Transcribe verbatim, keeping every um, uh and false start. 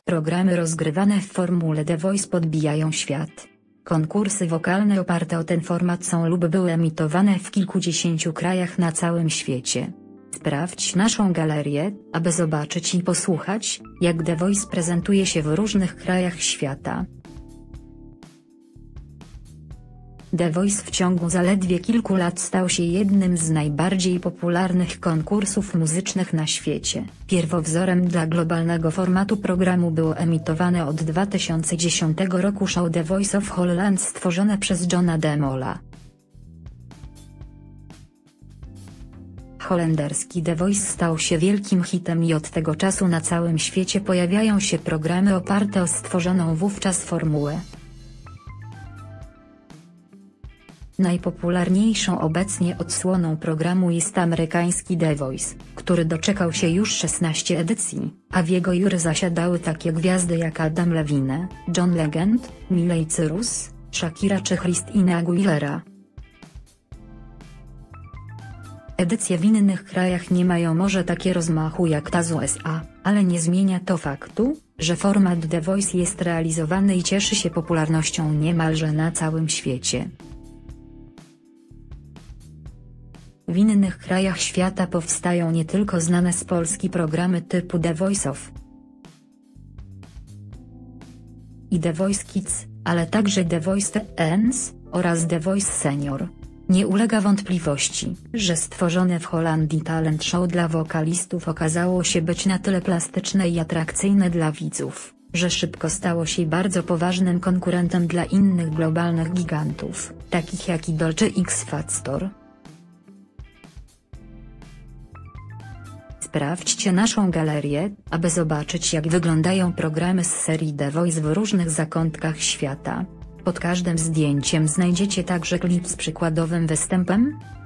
Programy rozgrywane w formule The Voice podbijają świat. Konkursy wokalne oparte o ten format są lub były emitowane w kilkudziesięciu krajach na całym świecie. Sprawdź naszą galerię, aby zobaczyć i posłuchać, jak The Voice prezentuje się w różnych krajach świata. The Voice w ciągu zaledwie kilku lat stał się jednym z najbardziej popularnych konkursów muzycznych na świecie. Pierwowzorem dla globalnego formatu programu było emitowane od dwa tysiące dziesiątego roku show The Voice of Holland stworzone przez Johna de Mola. Holenderski The Voice stał się wielkim hitem i od tego czasu na całym świecie pojawiają się programy oparte o stworzoną wówczas formułę. Najpopularniejszą obecnie odsłoną programu jest amerykański The Voice, który doczekał się już szesnastu edycji, a w jego jury zasiadały takie gwiazdy jak Adam Levine, John Legend, Miley Cyrus, Shakira czy Christina Aguilera. Edycje w innych krajach nie mają może takie rozmachu jak ta z U S A, ale nie zmienia to faktu, że format The Voice jest realizowany i cieszy się popularnością niemalże na całym świecie. W innych krajach świata powstają nie tylko znane z Polski programy typu The Voice of i The Voice Kids, ale także The Voice Teens oraz The Voice Senior. Nie ulega wątpliwości, że stworzone w Holandii talent show dla wokalistów okazało się być na tyle plastyczne i atrakcyjne dla widzów, że szybko stało się bardzo poważnym konkurentem dla innych globalnych gigantów, takich jak Idol czy X Factor. Sprawdźcie naszą galerię, aby zobaczyć jak wyglądają programy z serii The Voice w różnych zakątkach świata. Pod każdym zdjęciem znajdziecie także klip z przykładowym występem.